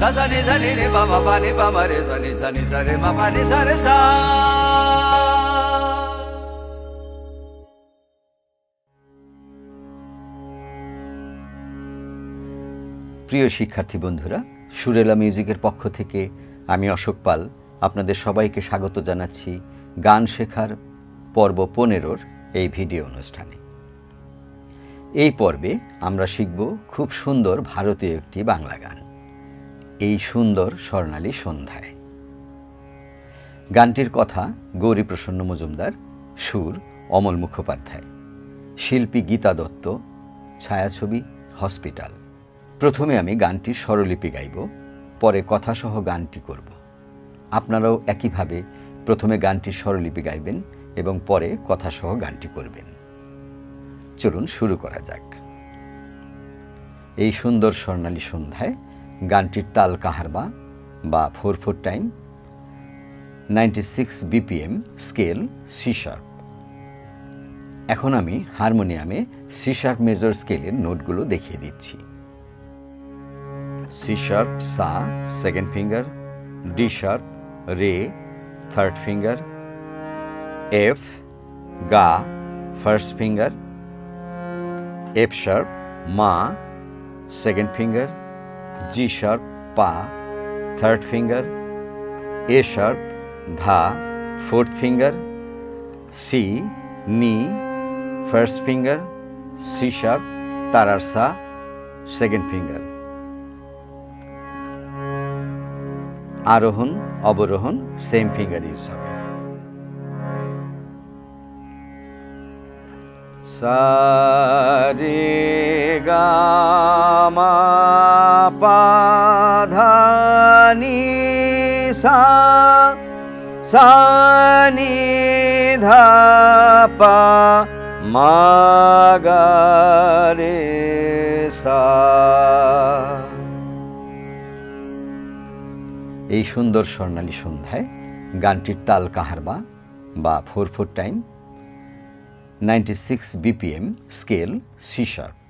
sa ni sa ni ni pa ma re sa ni sa re ma pa ni sa re sa। প্রিয় শিক্ষার্থী বন্ধুরা, সুরেলা মিউজিকের পক্ষ থেকে আমি অশোক পাল আপনাদের সবাইকে স্বাগত জানাচ্ছি গান শেখার পর্ব 15-র এই ভিডিও অনুষ্ঠানে। এই পর্বে আমরা শিখব খুব সুন্দর ভারতীয় একটি বাংলা গান, এই সুন্দর স্বর্ণালী সন্ধ্যায়। গানটির কথা গৌরীপ্রসন্ন মজুমদার, সুর অমল মুখোপাধ্যায়, শিল্পী গীতা দত্ত, ছায়াছবি হসপিটাল। প্রথমে আমি গানটির স্বরলিপি গাইব, পরে কথাসহ গানটি করব। আপনারাও একইভাবে প্রথমে গানটির স্বরলিপি গাইবেন এবং পরে কথাসহ গানটি করবেন। চলুন শুরু করা যাক। এই সুন্দর স্বর্ণালী সন্ধ্যায় গানটির তাল কাহারবা বা 4/4 time, 96 BPM, scale C sharp. এখন আমি হারমোনিয়ামে সি শার্প মেজর স্কেলের নোটগুলো দেখিয়ে দিচ্ছি। সি শার্প সা সেকেন্ড ফিঙ্গার, ডি শার্প রে থার্ড ফিঙ্গার, এফ গা ফার্স্ট ফিঙ্গার, এফ শার্প মা সেকেন্ড ফিঙ্গার, জি শার্প পা থার্ড ফিঙ্গার, এ শার্প ধা ফোর্থ ফিঙ্গার, সি নি ফার্স্ট ফিঙ্গার, সি শার্প তারার সা সেকেন্ড ফিঙ্গার। আরোহণ অবরোহণ সেম ফিঙ্গার ইউজ হবে। সা রে গা মা পা ধা নি সা, সা নি ধা পা মা গা রে সা। এই সুন্দর স্বর্ণালী সন্ধ্যায় গানটির তাল কাহারবা বা 4/4 time, 96 BPM, scale C sharp.